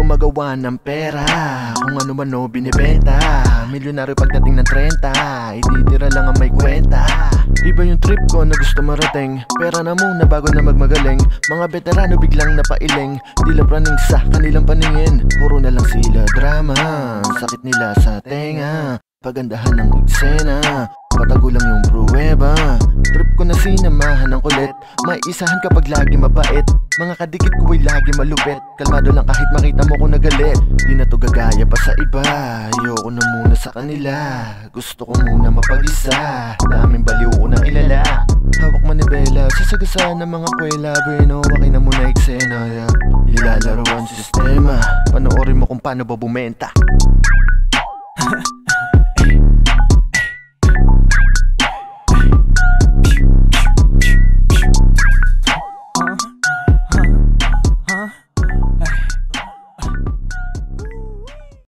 gumagawa ng pera. Kung ano man o binibenta, milyonaryo pagdating ng 30, ititira lang ang may kwenta. Iba yung trip ko na gusto marating, pera na muna bago na magmagaling. Mga veterano biglang napailing, tila praning sa kanilang paningin. Puro na lang sila drama, sakit nila sa tenga. Pagandahan ng eksena, patago lang yung pruweba. Trip ko na sinamahan ng kulit, may isahan kapag lagi mabait. Mga kadikit ko ay lagi malupit, kalmado lang kahit makita mo ko nagalit. Di na to gagaya pa sa iba, ayoko na muna sa kanila. Gusto ko muna mapag-isa, daming baliw ko na ilala. Hawak manibela, sasagasaan ng mga kwela. Bueno, wakin na muna eksena, yeah. Ilalaro ang sistema, panoorin mo kung paano ba bumenta.